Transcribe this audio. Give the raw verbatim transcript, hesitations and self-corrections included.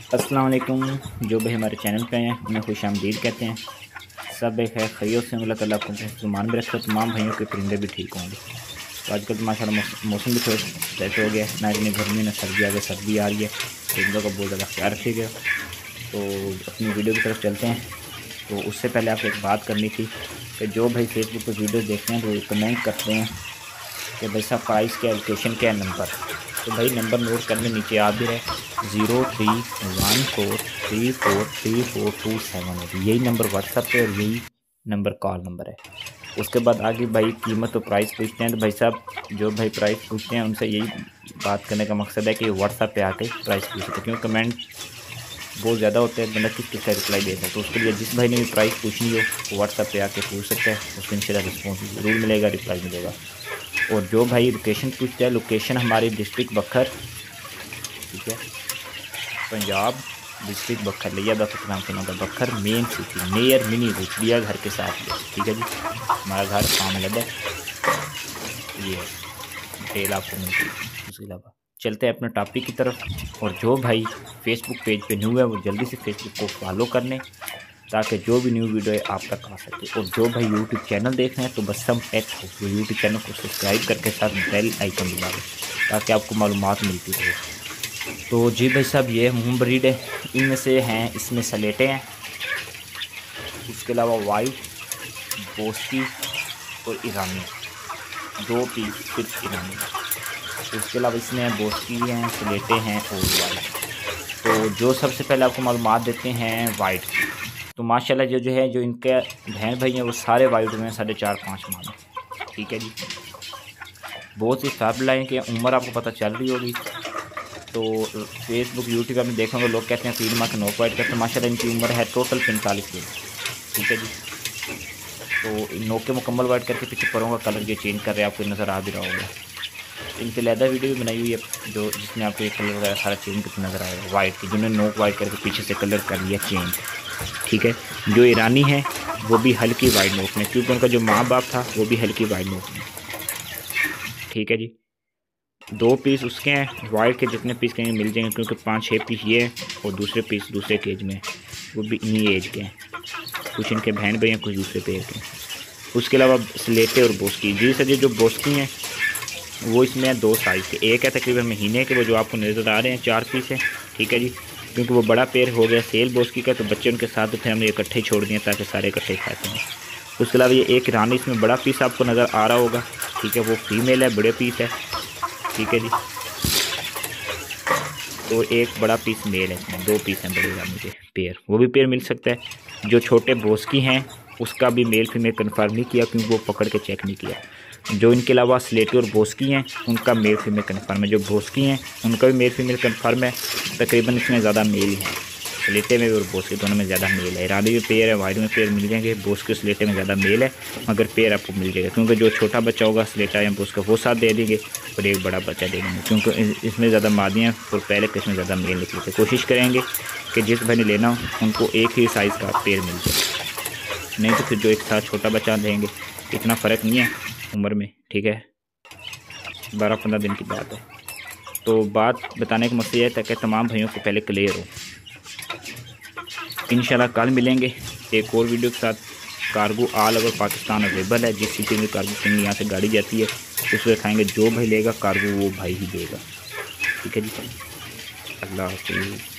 अस्सलाम वालेकुम। जो भी हमारे चैनल पे हैं उन्हें खुश आमदीद कहते हैं। सब एक है खैरियत से अल्लाह ताला आपको मुसलमान भी रखे, तमाम भाइयों के परिंदे भी ठीक होंगे। तो आजकल तो माशाल्लाह मौसम भी थोड़ा सेट हो गया, ना इतनी गर्मी ना सर्दी, आगे सर्दी आ रही है, परिंदों का बहुत ज़्यादा ख्याल रखिएगा। तो अपनी वीडियो की तरफ चलते हैं। तो उससे पहले आपको एक बात करनी थी कि जो भाई फेसबुक पर वीडियो देखते हैं तो कमेंट करते हैं कि भाई साहब प्राइस क्या, लोकेशन क्या है, नंबर। तो भाई नंबर नोट करने नीचे आ भी रहे zero three one four three four three four two seven है। यही नंबर व्हाट्सएप पे और यही नंबर कॉल नंबर है। उसके बाद आगे भाई कीमत और प्राइस पूछते हैं। तो भाई साहब जो भाई प्राइस पूछते हैं उनसे यही बात करने का मकसद है कि व्हाट्सएप पे आके प्राइस पूछ सकते, क्योंकि कमेंट बहुत ज़्यादा होते हैं, बंदा किस किस का रिप्लाई देता है। तो उसके लिए जिस भाई ने भी प्राइस पूछनी हो वो व्हाट्सएप पे आके पूछ सकते हैं, उसको इंशाल्लाह रिस्पॉन्स ज़रूर मिलेगा, रिप्लाई मिलेगा। और जो भाई लोकेशन पूछते हैं, लोकेशन हमारी डिस्ट्रिक्ट बखर, ठीक है, पंजाब डिस्ट्रिक्ट बखर, लिया बखर नाम सुना था, बखर मेन सिटी मेयर मिनी चिड़िया घर के साथ है, ठीक है जी। हमारा घर फार्म लग है, ये डिटेल आपको मिलती है। उसके अलावा चलते हैं अपने टॉपिक की तरफ। और जो भाई फेसबुक पेज पे न्यू है वो जल्दी से फेसबुक को फॉलो कर लें ताकि जो भी न्यू वीडियो है आप तक आ सके। और जो भाई यूट्यूब चैनल देख रहे हैं तो बस हम टेक हाउस वो यूट्यूब चैनल को सब्सक्राइब करके साथ बेल आइकन दबा दें ताकि आपको मालूमात मिलती रहे। तो जी भाई साहब ये मून ब्रीड है, इनमें से हैं, इसमें सलेटे हैं, उसके अलावा वाइट, बोस्की और ईरानी, दो पीस सिर्फ ईरानी। उसके अलावा इसमें बोस्की हैं, सलेटे हैं और वाइट। तो जो सबसे पहले आपको मालूमात देते हैं वाइट की। तो माशाल्लाह जो जो है जो इनके बहन भाई हैं वो सारे वाइट में साढ़े चार पाँच माह में, ठीक है जी। बहुत सी फैबलाइन की उम्र आपको पता चल रही होगी। तो फेसबुक यूट्यूब में देखेंगे लोग कहते हैं तीन माह के नोक वाइट करते हैं, माशाल्लाह इनकी उम्र है टोटल पैंतालीस दिन, ठीक है जी। तो नोक के मुकम्मल वाइट करके पीछे परों का कलर ये चेंज कर रहे हैं, आपको नज़र आ भी रहा होगा। इनके लैदा वीडियो भी बनाई हुई है जो जिसमें आपको ये कलर वगैरह सारा चेंज कितना नज़र आएगा वाइट की, जिन्होंने नोक वाइट करके पीछे से कलर कर लिया चेंज, ठीक है। जो ईरानी है वो भी हल्की वाइट नोक में, क्योंकि उनका जो माँ बाप था वो भी हल्की वाइट नोक में, ठीक है जी। दो पीस उसके हैं वाइट के, जितने पीस कहेंगे मिल जाएंगे, क्योंकि पाँच छः पीस ये हैं और दूसरे पीस दूसरे केज में वो भी इन्हीं एज के हैं, कुछ इनके बहन भाई हैं, कुछ दूसरे पेड़ के। उसके अलावा स्लेटे और बोस्की, जी सर जी जो बोस्की हैं वो इसमें है दो साइज़ के, एक है तकरीबन महीने के, वो जो आपको नज़र आ रहे हैं चार पीस है, ठीक है जी। क्योंकि वो बड़ा पेड़ हो गया सेल बोस्की का, तो बच्चे उनके साथ फिर हमने इकट्ठे छोड़ दिए ताकि सारे इकट्ठे खाते हैं। उसके अलावा ये एक रानी इसमें बड़ा पीस आपको नज़र आ रहा होगा, ठीक है, वो फीमेल है, बड़े पीस है, ठीक है जी। तो एक बड़ा पीस मेल है, इसमें दो पीस हैं बड़े रानी के पेयर, वो भी पेयर मिल सकता है। जो छोटे बोस्की हैं उसका भी मेल फीमेल कन्फर्म नहीं किया क्योंकि वो पकड़ के चेक नहीं किया। जो इनके अलावा स्लेटी और बोस्की हैं उनका मेल फीमेल कन्फर्म है। जो बोस्की हैं उनका भी मेल फीमेल कन्फर्म है, तकरीबन इसमें ज़्यादा मेल है, स्लेटे में भी और बोस्की दोनों में ज़्यादा मेल है। ईरानी भी पेयर है, वाइट में पेयर मिल जाएंगे, बोस्की स्लेटे में ज़्यादा मेल है, मगर पेयर आपको मिल जाएगा, क्योंकि जो छोटा बच्चा होगा स्लेटा या बोस्का वो साथ दे देंगे और एक बड़ा बच्चा दे देंगे, क्योंकि इसमें ज़्यादा मादियाँ और पहले किस्म में ज़्यादा मेल निकलते। कोशिश करेंगे कि जिस भाई ने लेना हो उनको एक ही साइज़ का पेयर मिल जाए, नहीं तो फिर जो एक साथ छोटा बच्चा देंगे, इतना फ़र्क नहीं है उम्र में, ठीक है, बारह पंद्रह दिन की बात है। तो बात बताने का मकसद यह है ताकि तमाम भाइयों को पहले क्लियर हो। इंशाल्लाह कल मिलेंगे एक और वीडियो के साथ। Cargo all over Pakistan available है, जिस सिटी में कार्गो किंग यहाँ से गाड़ी जाती है उसको दिखाएंगे, जो भाई लेगा कार्गो वो भाई ही देगा, ठीक है जी। अल्लाह हाफ़िज़।